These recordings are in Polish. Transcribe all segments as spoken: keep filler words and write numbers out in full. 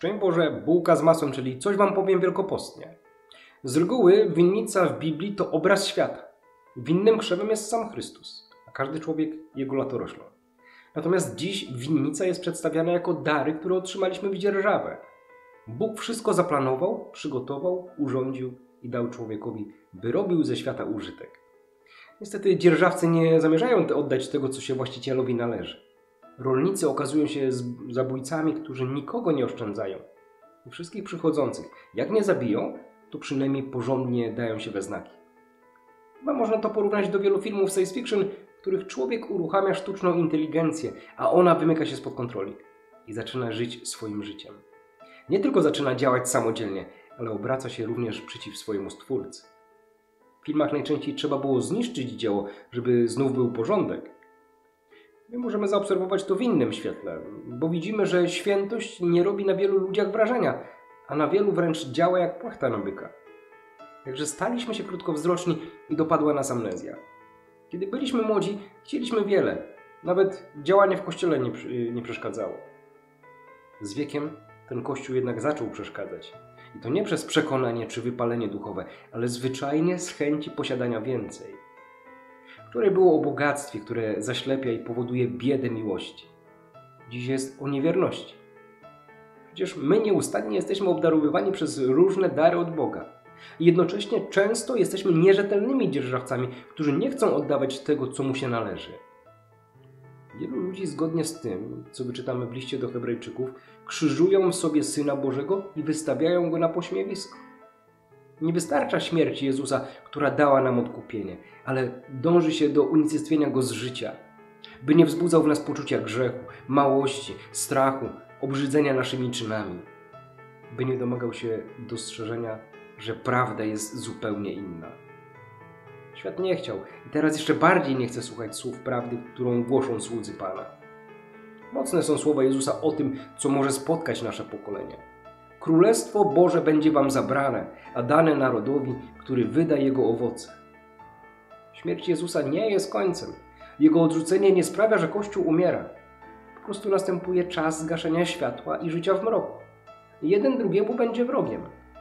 Szczęść Boże, bułka z masłem, czyli coś wam powiem wielkopostnie. Z reguły winnica w Biblii to obraz świata. Winnym krzewem jest sam Chrystus, a każdy człowiek jego latoroślą. Natomiast dziś winnica jest przedstawiana jako dary, które otrzymaliśmy w dzierżawę. Bóg wszystko zaplanował, przygotował, urządził i dał człowiekowi, by robił ze świata użytek. Niestety dzierżawcy nie zamierzają oddać tego, co się właścicielowi należy. Rolnicy okazują się zabójcami, którzy nikogo nie oszczędzają. I wszystkich przychodzących, jak nie zabiją, to przynajmniej porządnie dają się we znaki. Chyba można to porównać do wielu filmów science fiction, w których człowiek uruchamia sztuczną inteligencję, a ona wymyka się spod kontroli i zaczyna żyć swoim życiem. Nie tylko zaczyna działać samodzielnie, ale obraca się również przeciw swojemu stwórcy. W filmach najczęściej trzeba było zniszczyć dzieło, żeby znów był porządek. My możemy zaobserwować to w innym świetle, bo widzimy, że świętość nie robi na wielu ludziach wrażenia, a na wielu wręcz działa jak płachta na byka. Także staliśmy się krótkowzroczni i dopadła nas amnezja. Kiedy byliśmy młodzi, chcieliśmy wiele. Nawet działanie w kościele nie, nie przeszkadzało. Z wiekiem ten kościół jednak zaczął przeszkadzać. I to nie przez przekonanie czy wypalenie duchowe, ale zwyczajnie z chęci posiadania więcej. Wczoraj było o bogactwie, które zaślepia i powoduje biedę miłości. Dziś jest o niewierności. Przecież my nieustannie jesteśmy obdarowywani przez różne dary od Boga. I jednocześnie często jesteśmy nierzetelnymi dzierżawcami, którzy nie chcą oddawać tego, co mu się należy. Wielu ludzi zgodnie z tym, co wyczytamy w liście do Hebrajczyków, krzyżują sobie Syna Bożego i wystawiają Go na pośmiewisko. Nie wystarcza śmierć Jezusa, która dała nam odkupienie, ale dąży się do unicestwienia Go z życia, by nie wzbudzał w nas poczucia grzechu, małości, strachu, obrzydzenia naszymi czynami, by nie domagał się dostrzeżenia, że prawda jest zupełnie inna. Świat nie chciał i teraz jeszcze bardziej nie chce słuchać słów prawdy, którą głoszą słudzy Pana. Mocne są słowa Jezusa o tym, co może spotkać nasze pokolenie. Królestwo Boże będzie wam zabrane, a dane narodowi, który wyda jego owoce. Śmierć Jezusa nie jest końcem. Jego odrzucenie nie sprawia, że Kościół umiera. Po prostu następuje czas zgaszenia światła i życia w mroku. Jeden drugiemu będzie wrogiem.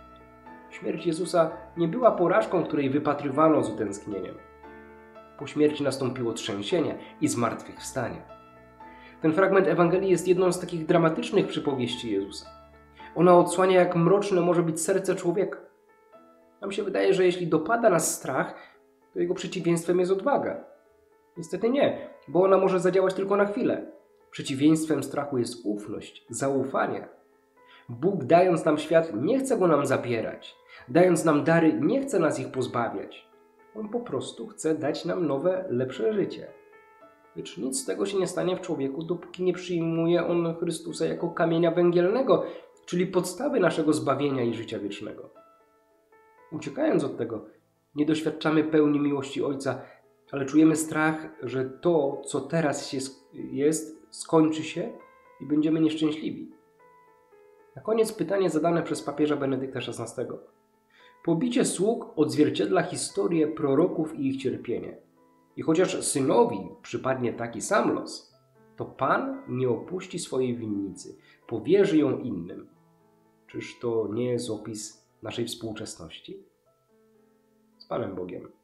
Śmierć Jezusa nie była porażką, której wypatrywano z utęsknieniem. Po śmierci nastąpiło trzęsienie i zmartwychwstanie. Ten fragment Ewangelii jest jedną z takich dramatycznych przypowieści Jezusa. Ona odsłania, jak mroczne może być serce człowieka. Nam się wydaje, że jeśli dopada nas strach, to jego przeciwieństwem jest odwaga. Niestety nie, bo ona może zadziałać tylko na chwilę. Przeciwieństwem strachu jest ufność, zaufanie. Bóg, dając nam świat, nie chce go nam zabierać. Dając nam dary, nie chce nas ich pozbawiać. On po prostu chce dać nam nowe, lepsze życie. Lecz nic z tego się nie stanie w człowieku, dopóki nie przyjmuje on Chrystusa jako kamienia węgielnego, czyli podstawy naszego zbawienia i życia wiecznego. Uciekając od tego, nie doświadczamy pełni miłości Ojca, ale czujemy strach, że to, co teraz się jest, skończy się i będziemy nieszczęśliwi. Na koniec pytanie zadane przez papieża Benedykta szesnastego. Pobicie sług odzwierciedla historię proroków i ich cierpienie. I chociaż synowi przypadnie taki sam los, to Pan nie opuści swojej winnicy, powierzy ją innym. Czyż to nie jest opis naszej współczesności? Z Panem Bogiem.